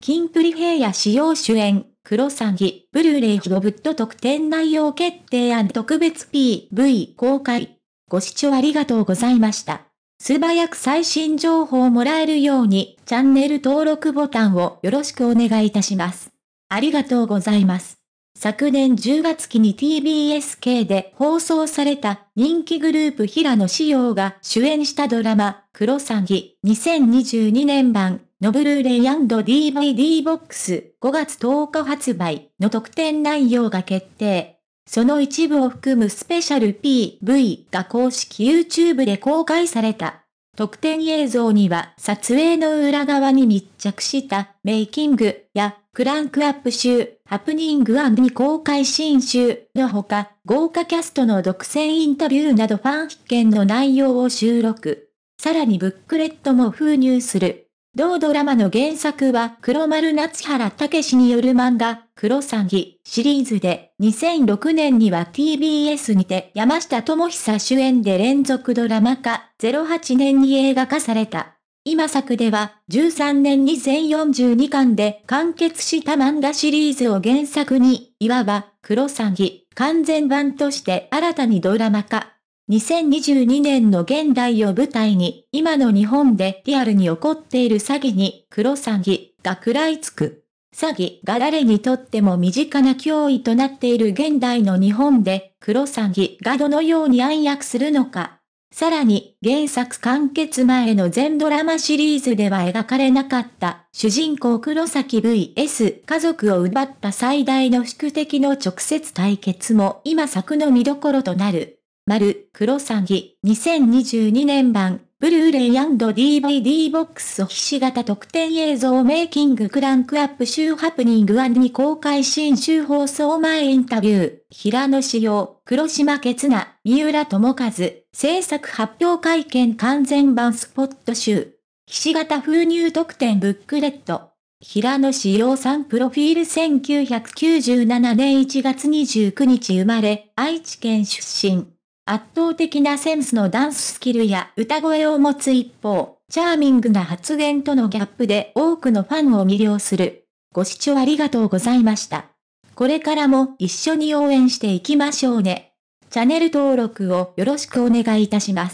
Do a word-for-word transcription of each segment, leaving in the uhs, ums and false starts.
キンプリ平野紫耀主演、クロサギ、ブルーレイヒロブッド特典内容決定&特別 ピーブイ 公開。ご視聴ありがとうございました。素早く最新情報をもらえるように、チャンネル登録ボタンをよろしくお願いいたします。ありがとうございます。昨年じゅうがつ期に ティービーエス 系で放送された人気グループ平野紫耀が主演したドラマ、クロサギにせんにじゅうにねん版のブルーレイ&ディーブイディー ボックスごがつとおか発売の特典内容が決定。その一部を含むスペシャル ピーブイ が公式 YouTube で公開された。特典映像には撮影の裏側に密着したメイキングやクランクアップ集、ハプニング&未公開新集のほか、豪華キャストの独占インタビューなどファン必見の内容を収録。さらにブックレットも封入する。同ドラマの原作は黒丸夏原武による漫画、クロサギシリーズで、にせんろくねんには ティービーエス にて山下智久主演で連続ドラマ化、ゼロはちねんに映画化された。今作では、じゅうさんねんに全よんじゅうにかんで完結した漫画シリーズを原作に、いわば、クロサギ完全版として新たにドラマ化。にせんにじゅうにねんの現代を舞台に、今の日本でリアルに起こっている詐欺に、クロサギが食らいつく。詐欺が誰にとっても身近な脅威となっている現代の日本で、クロサギがどのように暗躍するのか。さらに、原作完結前の全ドラマシリーズでは描かれなかった、主人公黒崎 ブイエス 家族を奪った最大の宿敵の直接対決も今作の見どころとなる。丸、クロサギ、にせんにじゅうにねん版、ブルーレイ&ディーブイディー ボックスひし形特典映像メイキングクランクアップ集ハプニング&未公開新集放送前インタビュー、平野紫耀、黒島結菜、三浦友和、制作発表会見完全版スポット集、ひし形封入特典ブックレット。平野紫耀さんプロフィールせんきゅうひゃくきゅうじゅうななねんいちがつにじゅうくにち生まれ、愛知県出身。圧倒的なセンスのダンススキルや歌声を持つ一方、チャーミングな発言とのギャップで多くのファンを魅了する。ご視聴ありがとうございました。これからも一緒に応援していきましょうね。チャンネル登録をよろしくお願いいたします。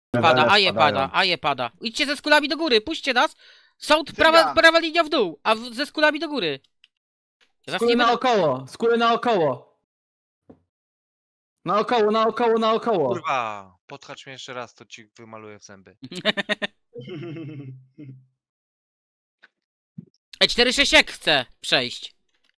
Pada, aje pada, aje pada. Idźcie ze skulami do góry, puśćcie nas. Są prawa, prawa linia w dół, a w, ze skulami do góry. Skóry naokoło, skóry naokoło. Naokoło, naokoło, naokoło. Kurwa, podchacz mnie jeszcze raz, to ci wymaluję w zęby. E cztery sześć jak chce przejść.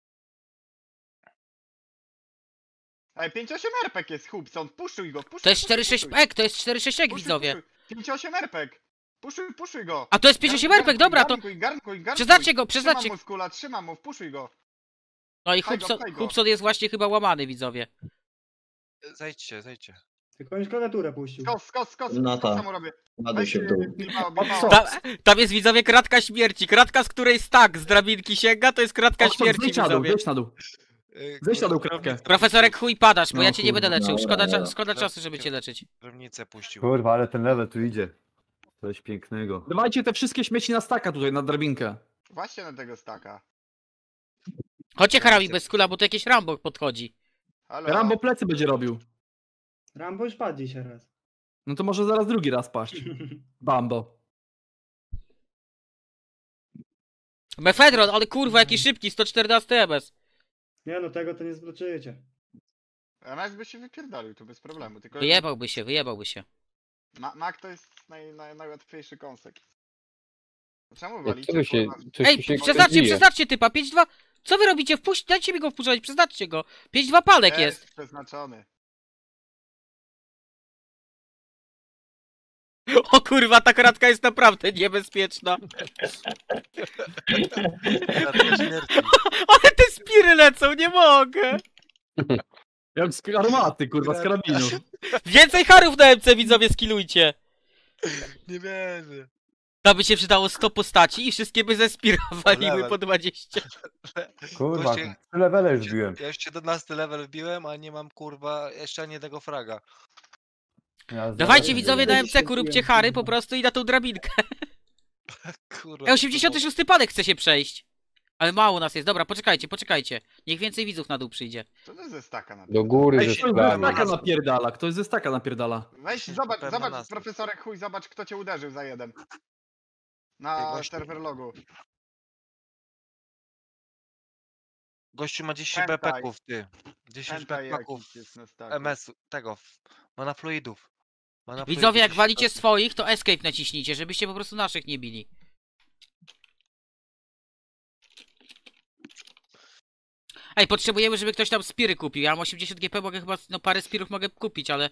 Ej, pięć osiem R P G jest Hubson, puszuj go, puszuj. To jest cztery sześć ek, to jest cztery sześć ek, widzowie. pięć osiem R P G. Puszuj, puszuj go. A to jest pięć osiem er pe gie, dobra, to... Garnkuj, garnkuj, garnkuj. Przeznaczcie go, przeznaczcie Trzymam mu skula, trzymam mu, puszuj go. No i Pchaj go, Hubson, pchaj go. Hubson jest właśnie chyba łamany, widzowie. Zejdźcie, zejdźcie. Tylko już klawiaturę puścił. Skos, skos, skos, No skos tak. samo robię. Ładuj się w dół. Bilbao, Bilbao. Co? Ta, tam jest, widzowie, kratka śmierci. Kratka, z której stak z drabinki sięga, to jest kratka Oxford, śmierci, zejdź na dół, widzowie. zejdź na dół. Zejdź na dół kratkę. Profesorek chuj padasz, bo No ja cię nie będę kurwa, leczył. dobra, Szkoda, cza dobra. szkoda czasu, żeby cię leczyć. Drewnicę puścił. Kurwa, ale ten level tu idzie. Coś pięknego. Dawajcie te wszystkie śmieci na staka tutaj, na drabinkę. Właśnie na tego staka. Chodźcie, Harami, bez kula, bo to jakieś Rambo podchodzi. Halo? Rambo plecy będzie robił. Rambo już padł dzisiaj raz. No to może zaraz drugi raz paść. Bambo. Mefedron, ale kurwa, jaki szybki, sto czternaście M S. Nie no, tego to nie zwrócicie. A Max by się wypierdolił, to bez problemu. Tylko Wyjebałby się, wyjebałby się. Ma Mac to jest naj, naj, najłatwiejszy kąsek. Czemu Jak walicie? co wy się, kurwa? coś Ej, tu się przeznaczcie, bije. przeznaczcie typa, pięć dwa. Co wy robicie? Wpuść, dajcie mi go wpuszczać, przeznaczcie go. pięć dwa palek jest. Przeznaczony. O kurwa, ta kratka jest naprawdę niebezpieczna. Kratka śmierci. Ale te spiry lecą, nie mogę. Jak z armaty, kurwa, z karabinu. Więcej harów na M C, widzowie, skillujcie. Nie wierzę. To by się przydało sto postaci i wszystkie by ze spira waliły level. po dwadzieścia. Kurwa, Goście- trzy levele już biłem. Ja już siedemnasty level wbiłem, a nie mam kurwa jeszcze ani jednego fraga. Ja Dawajcie, zaraz- widzowie, na M C ku róbcie hary po prostu i na tą drabinkę. Kurwa. E, osiemdziesiąty szósty padek chce się przejść. Ale mało nas jest, dobra, poczekajcie, poczekajcie. Niech więcej widzów na dół przyjdzie. Co to jest ze staka na Do góry Ej, ze siedem Ktoś ze skulami. staka napierdala, ktoś ze staka napierdala. Weź, zobacz, Pewna zobacz, nazwa. profesorek chuj, zobacz kto cię uderzył za jeden. Ej, Na właśnie. serwer logu. Gościu ma dziesięć Hentai. B P ków, ty. dziesięć Hentai B P ków jakiś jest na staku. M S, tego. Monafluidów. Monafluidów Widzowie, jak dziesięć walicie procent. swoich, to escape naciśnijcie, żebyście po prostu naszych nie bili. Ej, potrzebujemy, żeby ktoś tam spiry kupił. Ja mam osiemdziesiąt G P, mogę chyba, no parę spirów mogę kupić, ale...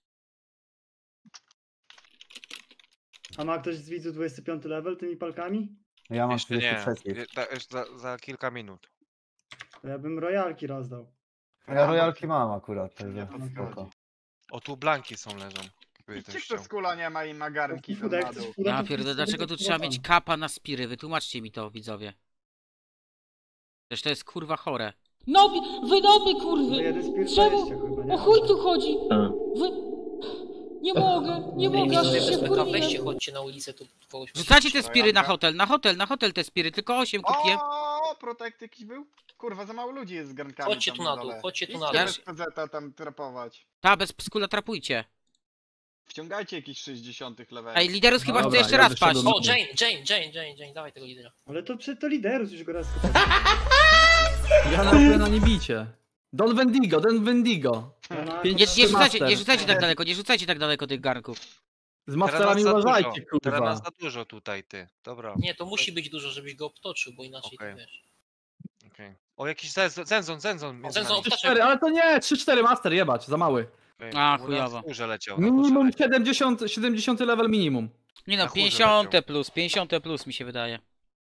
A ma ktoś z widzów dwudziesty piąty level tymi palkami? Ja mam Jeszcze nie, trzydzieści trzy. Je- ta- jeszcze za, za kilka minut. To ja bym royalki rozdał. Ja royalki mam akurat, także Nie podchodzi. spoko. O, tu blanki są leżą. Gdyby Idźcie ktoś kto chciał. skula nie ma i ma garnki to Fudek, na dół. fudek, Ja fudek, pierdolę, fudek, dlaczego tu fudek, trzeba fudek. mieć kapa na spiry? Wytłumaczcie mi to, widzowie. Przecież to jest kurwa chore. No, wy doby No kurwy! jeden spirit Czemu? dwadzieścia chyba, nie? O chuj tu chodzi! A. Wy... Nie mogę, nie mogę, aż się wkurwiłem. chodźcie na ulicę, tu kogoś... Rzucacie te spiry na hotel, na hotel, na hotel te spiry, tylko osiem kupiłem. O, protekt jakiś był? Kurwa, za mało ludzi jest z garnkami. Chodźcie tam tu na dół, dole. chodźcie tu Idźcie na dół. bez P Z tam trapować. Ta, bez skula trapujcie. Wciągajcie jakiś sześćdziesiąt leveli. Ej, liderus chyba Dobra, chce jeszcze ja raz wyszedłem paść. na- O, Jane, Jane, Jane, Jane, Jane, dawaj tego lidera. Ale to przed to liderus już go raz Ja na na nie bicie. Don Wendigo, Don Wendigo. Nie, nie rzucajcie, nie rzucajcie tak daleko, nie rzucajcie tak daleko tych garnków. Z Teraz masterami nas za uważajcie, dużo. Teraz nas kurwa. za dużo tutaj, ty. Dobra. Nie, to musi być dużo, żebyś go obtoczył, bo inaczej Okej. to wiesz. okej. O, jakiś zenzon, zenzon, zenzon. między Zenzon, nami. trzy cztery, ale to nie, trzy cztery master, jebać, za mały. Okej, A, u nas chujowo. w górze leciał. na Minimum górze siedemdziesiąt, siedemdziesiąt level minimum. Nie Na no, chórze pięćdziesiąt leciał. plus, pięćdziesiąt plus mi się wydaje. leciał.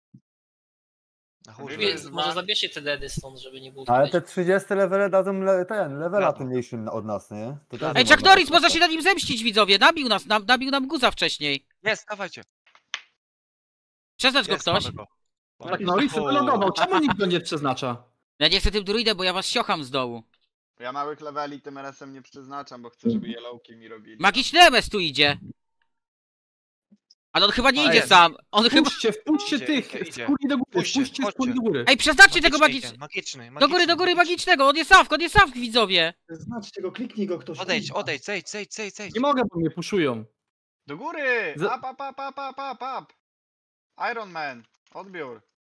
Na chórze Jest- leciał. Więc może zabierzcie te dedy stąd, żeby nie było Ale widać. te trzydzieści levele dadzą le ten, levela Brawo. mniejszym od nas, nie? To też Ej, nie Chuck można Norris, tak można patrzeć. się na nim zemścić, widzowie. Nabił nas, nam, nabił nam guza wcześniej. Jest, dawajcie. Przeznacz go Jest, ktoś. mamy go. Tak, Norris sobie logował, czemu nikt go nie przeznacza? Ja nie chcę tym druidem, bo ja was siocham z dołu. Ja małych leveli tym R S-em nie przeznaczam, bo chcę, żeby yellowki mi robili. Magiczny M S tu idzie. Ale on chyba nie A, idzie jest. sam. On chyba... Wpuśćcie, wpuśćcie Idzie, tych, idzie, idzie. skóri do góry, Puśćcie, wpuśćcie skóri chodźcie. do góry. Ej, przeznaczcie tego Magiczny, magicznego. idzie, magiczny, Do góry, do góry magiczny. magicznego. On jest Sawk, on jest Sawk, widzowie. Znaczcie go, kliknij go ktoś. Odejdź, kurwa. odejdź, zejdź, zejdź, zejdź, zejdź. Nie mogę, bo mnie puszują. Do góry! Z- Up, up, up, up, up, up, up! Iron Man, odbiór.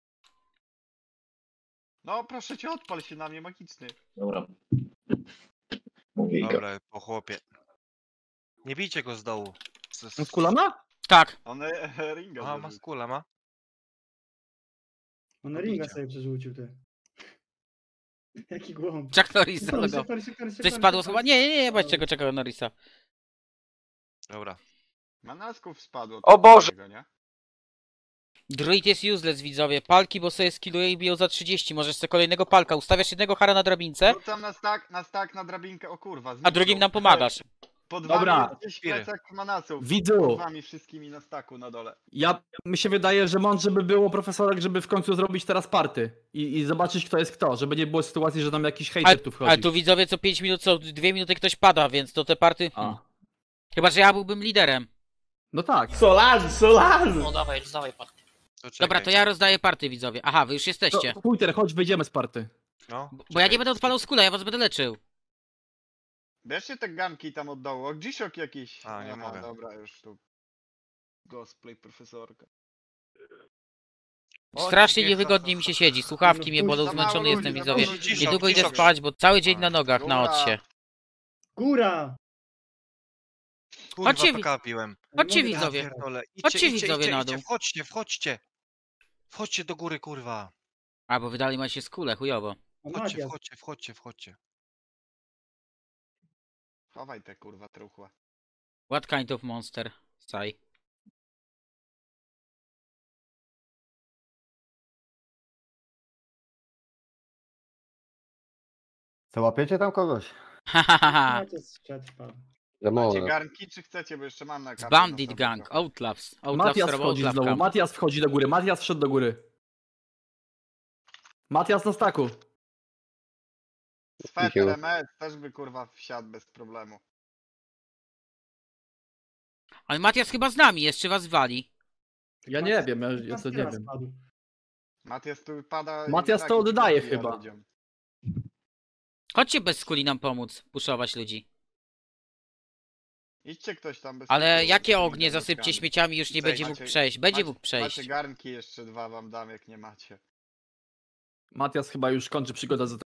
No proszę cię, odpal się na mnie magiczny. Dobra. Mówię go. Dobra, po chłopie. Nie bijcie go z dołu. Z, z... On kula ma? Tak. On e, ringa Aha, ma zrobił. skula, ma? On ringa sobie przerzucił, ty. Jaki głąb. Chuck Norris Szybko, zalogował. szybko, szybko, szybko, Coś spadło szybko. chyba? Nie, nie, nie, bać czego czekał Norrisa. Dobra. Manasków spadło. O Boże! Tego, nie? Druid jest useless, widzowie. Palki, bo sobie skilluje i biją za trzydzieści. Możesz sobie kolejnego palka. Ustawiasz jednego hara na drabince, No tam na stak, na stak, na drabinkę, o kurwa. a zniknął. drugim nam pomagasz. Pod Dobra. wami jest gdzieś plecak manasów. Widzu. Pod wami wszystkimi na staku na dole. Ja, mi się wydaje, że mądrze by było profesorek, żeby w końcu zrobić teraz party i, i zobaczyć kto jest kto, żeby nie było sytuacji, że tam jakiś Ale, hejter tu wchodzi. ale tu widzowie co pięć minut, co dwie minuty ktoś pada, więc to te party... A. Chyba, że ja byłbym liderem. No tak. Solarzy, Solarzy! No dawaj, dawaj party. To czekaj. Dobra, to ja rozdaję party, widzowie. Aha, wy już jesteście. To, Pójter, chodź, wyjdziemy z party. No, Bo ja nie czekaj. będę odpalał skula, ja was będę leczył. Bierzcie te ganki tam od dołu. O, G-Shock jakiś. A, nie Aha, mogę. Dobra, już tu. Cosplay profesorka. O, Strasznie nie, niewygodnie ha, mi ha, się ha. siedzi, słuchawki mnie No, bolą, za zmęczony mało jestem, ludzi, za widzowie. mało ludzi. Cisza, Niedługo idę cisza. spać, bo cały dzień A. na nogach, na Góra. odsie. Góra! Kurwa, Chodźcie, P K piłem. Chodźcie, Mówię, widzowie. ja Pierdolę. Idźcie, Chodźcie, idźcie, widzowie, idźcie, na idźcie. dół. Wchodźcie, wchodźcie. Wchodźcie do góry, kurwa. A, bo wydali macie skule, chujowo. A Wchodźcie, Matias. wchodźcie, wchodźcie, wchodźcie. Chowaj te kurwa truchła. What kind of monster? Saj. Co, łapiecie tam kogoś? Hahaha. Matias przetrwał. Macie garnki czy chcecie, bo jeszcze mam na Z kapie Bandit na Gang, sobie. Outlaws. Outlaws Matias serwo wchodzi Outlawka. znowu, Matias wchodzi do góry, Matias wszedł do góry. Matias na staku. Sweter M S też by kurwa wsiadł bez problemu. Ale Matias chyba z nami, jeszcze was wali. Ja nie wiem, ja, ja to nie Pastiera wiem. spadł. Matias tu pada... i Matias tak to i oddaje zabija chyba. ludziom. Chodźcie bez skuli nam pomóc, puszować ludzi. Idźcie ktoś tam bez Ale skuli, jakie z tymi ognie zasypcie garnkami. śmieciami, już nie Tutaj będzie mógł macie- przejść. Będzie macie- mógł przejść. Macie garnki jeszcze dwa wam dam, jak nie macie. Matias chyba już kończy przygodę z